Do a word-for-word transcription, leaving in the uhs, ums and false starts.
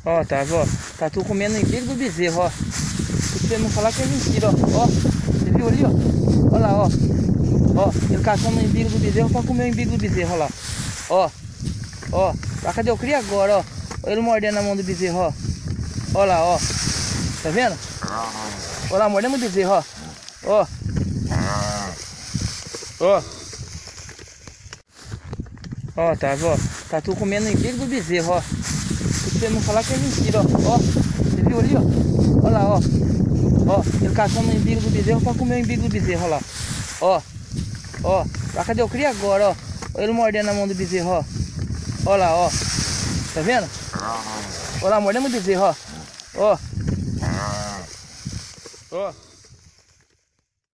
Ó, tá, ó. Tá tu comendo o umbigo do bezerro, ó. Você não falar que é mentira, ó. Ó, você viu ali, ó? Ó lá, ó. Ó, ele caçando o umbigo do bezerro pra comer o umbigo do bezerro, ó lá. Ó, ó. Lá, cadê o cria agora, ó? Olha ele mordendo a mão do bezerro, ó. Ó lá, ó. Tá vendo? Ó lá, mordendo o bezerro, ó. Ó. Ó. Ó, tá, ó. Tá tu comendo o umbigo do bezerro, ó. Você não falar que é mentira, ó. Ó, você viu ali, ó? Ó lá, ó. Ó, ele caçando o umbigo do bezerro pra comer o umbigo do bezerro, ó lá. Ó, ó. Lá, cadê o cria agora, ó? Olha ele mordendo a mão do bezerro, ó. Ó lá, ó. Tá vendo? Ó lá, mordendo o bezerro, ó. Ó. Ó.